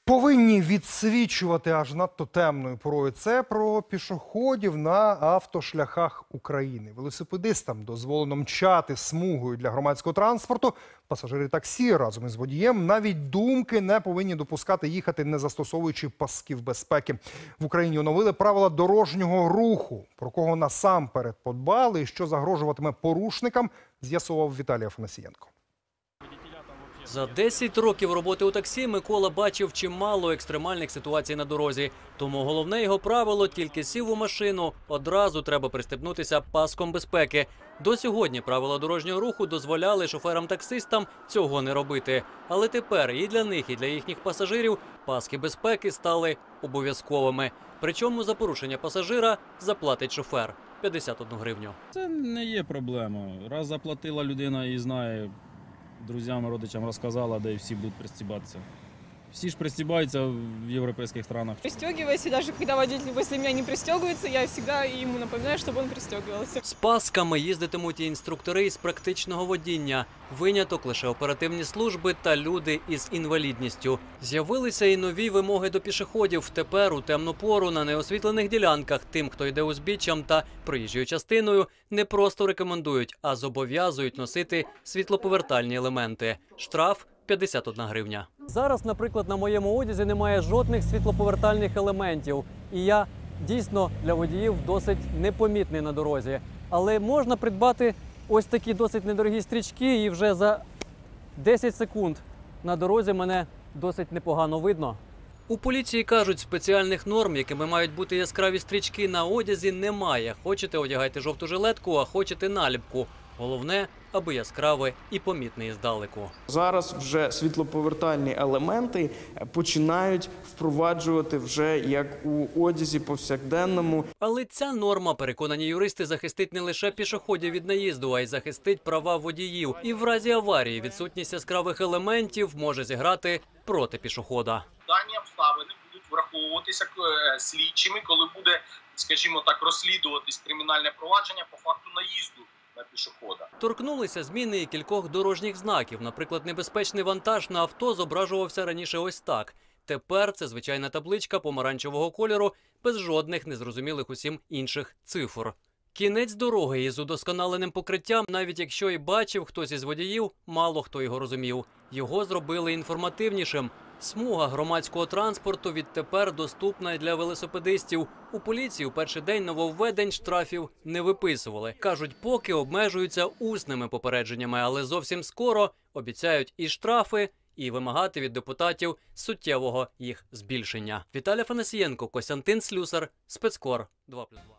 Повинні відсвічувати аж надто темною порою. Це про пішоходів на автошляхах України. Велосипедистам дозволено мчати смугою для громадського транспорту. Пасажири таксі разом із водієм навіть думки не повинні допускати їхати, не застосовуючи пасків безпеки. В Україні оновили правила дорожнього руху. Про кого насамперед подбали і що загрожуватиме порушникам, з'ясував Віталій Афанасієнко. За 10 років роботи у таксі Микола бачив чимало екстремальних ситуацій на дорозі. Тому головне його правило – тільки сів у машину, одразу треба пристебнутися паском безпеки. До сьогодні правила дорожнього руху дозволяли шоферам-таксистам цього не робити. Але тепер і для них, і для їхніх пасажирів паски безпеки стали обов'язковими. Причому за порушення пасажира заплатить шофер – 51 гривню. Це не є проблема. Раз заплатила людина і знає, друзям, родичам розказала, де всі будуть пристібатися. Всі ж пристібаються в європейських странах. Пристегивайся, даже когда водитель после меня не пристегивается, я всегда ему напоминаю, чтобы он пристегивался. З пасками їздитимуть і інструктори із практичного водіння. Виняток – лише оперативні служби та люди із інвалідністю. З'явилися і нові вимоги до пішоходів. Тепер у темну пору на неосвітлених ділянках тим, хто йде узбіччям та проїжджою частиною, не просто рекомендують, а зобов'язують носити світлоповертальні елементи. Штраф – 51 гривня. Зараз, наприклад, на моєму одязі немає жодних світлоповертальних елементів. І я дійсно для водіїв досить непомітний на дорозі. Але можна придбати ось такі досить недорогі стрічки, і вже за 10 секунд на дорозі мене досить непогано видно. У поліції кажуть, спеціальних норм, якими мають бути яскраві стрічки на одязі, немає. Хочете – одягайте жовту жилетку, а хочете – наліпку. Головне, аби яскраве і помітне іздалеку. Зараз вже світлоповертальні елементи починають впроваджувати вже як у одязі повсякденному. Але ця норма, переконані юристи, захистить не лише пішоходів від наїзду, а й захистить права водіїв. І в разі аварії відсутність яскравих елементів може зіграти проти пішохода. Дані обставини будуть враховуватися слідчими, коли буде, скажімо так, розслідуватись кримінальне провадження по факту наїзду на пішохода. Торкнулися зміни і кількох дорожніх знаків. Наприклад, небезпечний вантаж на авто зображувався раніше ось так. Тепер це звичайна табличка помаранчевого кольору, без жодних незрозумілих усім інших цифр. Кінець дороги із удосконаленим покриттям, навіть якщо і бачив хтось із водіїв, мало хто його розумів. Його зробили інформативнішим. Смуга громадського транспорту відтепер доступна й для велосипедистів. У поліції у перший день нововведень штрафів не виписували. Кажуть, поки обмежуються усними попередженнями, але зовсім скоро обіцяють і штрафи, і вимагати від депутатів суттєвого їх збільшення. Віталій Афанасієнко, Костянтин Слюсар, Спецкор 2+2.